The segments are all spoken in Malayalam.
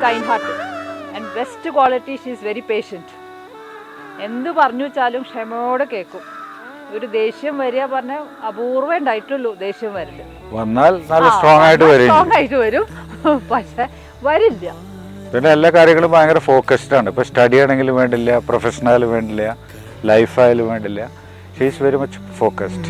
kind hearted and best quality she is very patient. എന്ത് പറഞ്ഞു വെച്ചാലും ക്ഷമയോടെ കേൾക്കും. ഒരു ദേഷ്യം വരിക പറഞ്ഞാൽ അപൂർവം ഉണ്ടായിട്ടുള്ളൂ ദേഷ്യം വരില്ല. വന്നാൽ നല്ല സ്ട്രോങ് ആയിട്ട് വരും പക്ഷെ വരില്ല. പിന്നെ എല്ലാ കാര്യങ്ങളും ഭയങ്കര ഫോക്കസ്ഡ് ആണ്. ഇപ്പൊ സ്റ്റഡി ആണെങ്കിലും വേണ്ടില്ല, പ്രൊഫഷണൽ വേണ്ടില്ല, ലൈഫ് ആയാലും വേണ്ടില്ല. She is very much focused.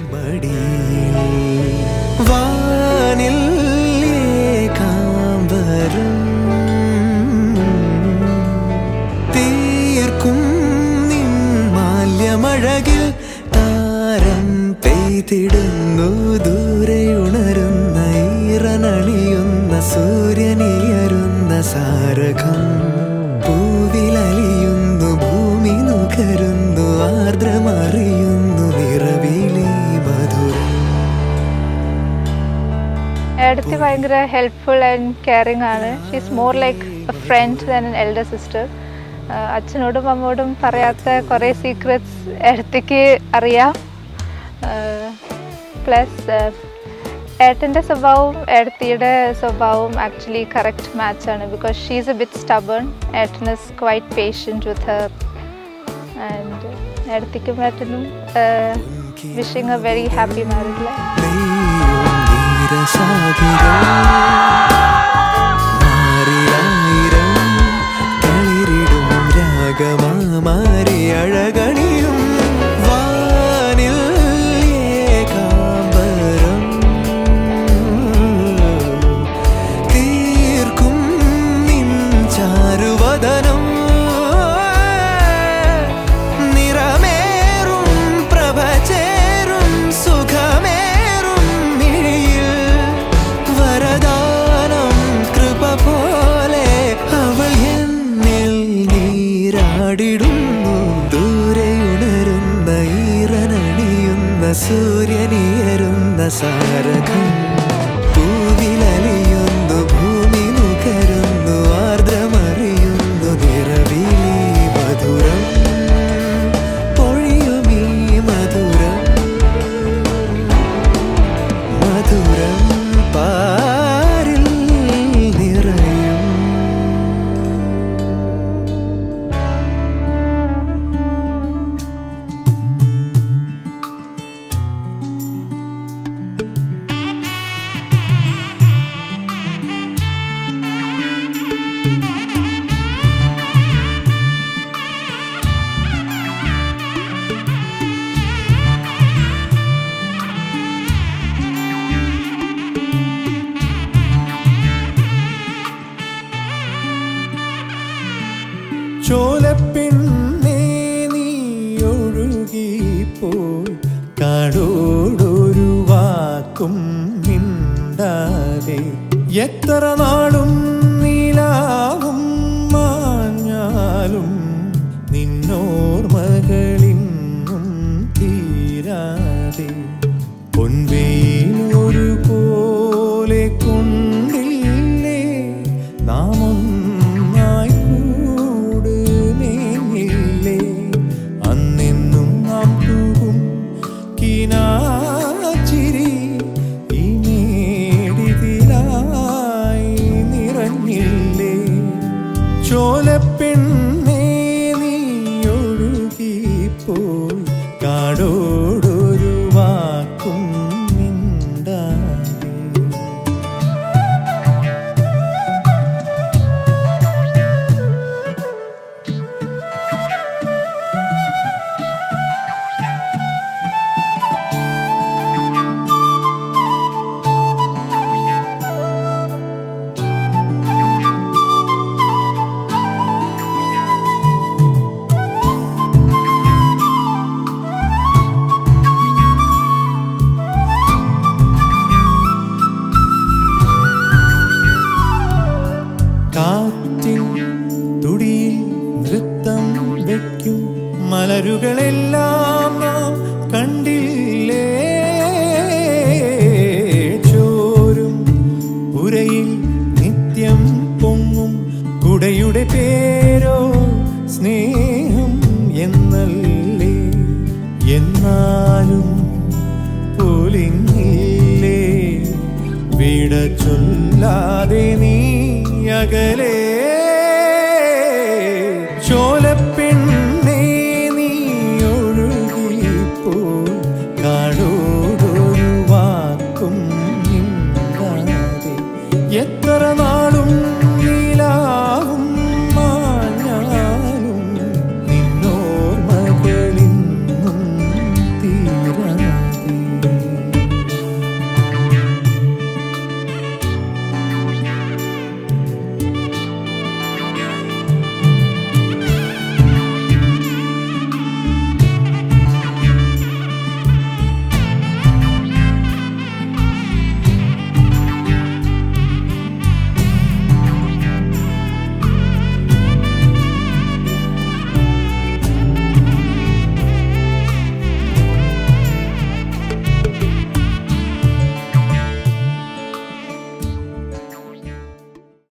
മഴകിൽ താരം പെയ്തിടുന്നു, ദൂരെയുണരുന്ന ഈറനണിയുന്ന സൂര്യനിയരുന്ന സാരകം, പൂവിലലിയുന്നു ഭൂമി നുകരുന്നു, ആർദ്രമറിയുന്നു നിറവിലെ മധുരം. ഏടത്തി ഭയങ്കര ഹെൽപ്ഫുൾ ആൻഡ് കെയറിങ് ആണ്. She is more like a friend than an elder sister. അച്ഛനോടും അമ്മോടും പറയാത്ത കുറേ സീക്രറ്റ്സ് ഏടത്തിക്ക് അറിയാം. പ്ലസ് ഏട്ടൻ്റെ സ്വഭാവവും ഏടത്തിയുടെ സ്വഭാവവും ആക്ച്വലി കറക്റ്റ് മാച്ചാണ്. Because she is a bit stubborn, ഏട്ടൻ is quite patient with her. And ഏടത്തിക്കും ഏട്ടനും wishing a very happy married life. മാറി അഴകണിയും വാനിൽ ഏകാംബരം തീർക്കും നിൻ ചാരുവദനം, നിറമേറും പ്രഭചേരും സുഖമേറും മിഴിയിൽ വരദാനം കൃപ പോലെ അവൾ എന്നിൽ നീരാടിടുന്നു, ദൂരെയുണരുന്ന ഈറനണിയുന്ന സൂര്യനിയരുന്ന സാരകം, പൂവിലലിയുന്നു ഭൂമി നുകരുന്നു, ആർദ്രമറിയുന്നു നിറവിലെ മധുരം, പൊഴിയുമീ മധുരം മധുരം പാരിൽ നിറയും. ചോലപ്പെണ്ണേ നീ ഒഴുകിപ്പോയി, കാടോടൊരു വാക്കും മിണ്ടാതെ, എത്ര നാളും നീലാവും മാഞ്ഞാലും നിന്നോർമകളിന്നും തീരാതെ, പൊൻവെയിലൊരു പോലെ കൊണ്ടില്ലേ നാമം അന്നെന്നും നാം തൂകും കിനാച്ചിരി ഈ മേടിതിലായി നിറഞ്ഞില്ലേ. ചോലപ്പെണ്ണേ നീ ഒഴുകിപ്പോയി, കാടോടൊരു വാക്കും മിണ്ടാതെ. കാറ്റിൻ തുടിയിൽ നൃത്തം വയ്ക്കും മലരുകളെല്ലാം നാം കണ്ടില്ലേ, ചോരും പുരയിൽ നിത്യം പൊങ്ങും കുടയുടെ പേരോ സ്നേഹം എന്നല്ലേ. എന്നാലും പോലിങ്ങില്ലേ വിട ചൊല്ലാതെ നീ അകലെ